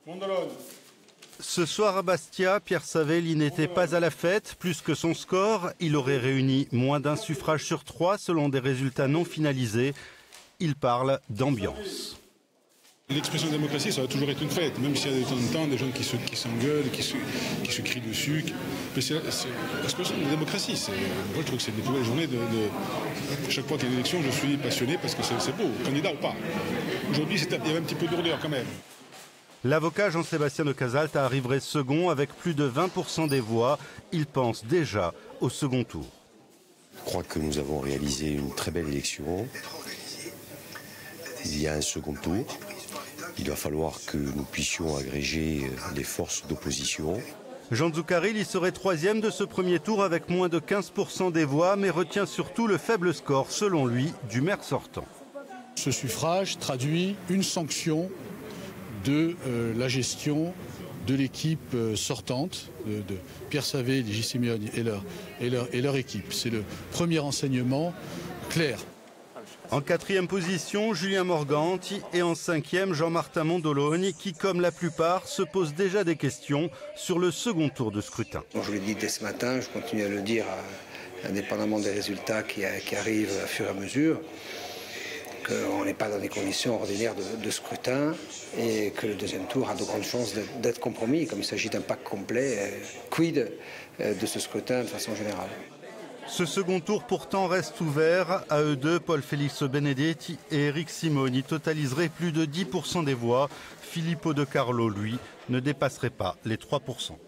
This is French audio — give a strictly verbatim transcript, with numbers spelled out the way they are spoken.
Ce soir à Bastia, Pierre Savelli n'était pas à la fête. Plus que son score, il aurait réuni moins d'un suffrage sur trois selon des résultats non finalisés. Il parle d'ambiance. L'expression de démocratie, ça a toujours été une fête, même s'il y a de temps en temps des gens qui se, qui s'engueulent, qui se, qui se crient dessus. Mais c'est l'expression de la démocratie. Moi, je trouve que c'est une nouvelle journée. De, de, chaque fois qu'il y a une élection, je suis passionné parce que c'est beau, candidat ou pas. Aujourd'hui, il y avait un petit peu d'ordure quand même. L'avocat Jean-Sébastien de Casalta arriverait second avec plus de vingt pour cent des voix. Il pense déjà au second tour. Je crois que nous avons réalisé une très belle élection. Il y a un second tour. Il va falloir que nous puissions agréger les forces d'opposition. Jean Zuccaril y serait troisième de ce premier tour avec moins de quinze pour cent des voix, mais retient surtout le faible score, selon lui, du maire sortant. Ce suffrage traduit une sanction de euh, la gestion de l'équipe euh, sortante, de, de Pierre Savelli, J. Simeoni et leur, et, leur, et leur équipe. C'est le premier enseignement clair. En quatrième position, Julien Morganti et en cinquième, Jean-Martin Mondologne qui, comme la plupart, se pose déjà des questions sur le second tour de scrutin. Bon, je l'ai dit dès ce matin, je continue à le dire, euh, indépendamment des résultats qui, qui arrivent à fur et à mesure, qu'on n'est pas dans des conditions ordinaires de, de scrutin et que le deuxième tour a de grandes chances d'être compromis, comme il s'agit d'un pack complet, euh, quid euh, de ce scrutin de façon générale. Ce second tour pourtant reste ouvert. À eux deux, Paul-Félix Benedetti et Éric Simoni totaliseraient plus de dix pour cent des voix. Filippo De Carlo, lui, ne dépasserait pas les trois pour cent.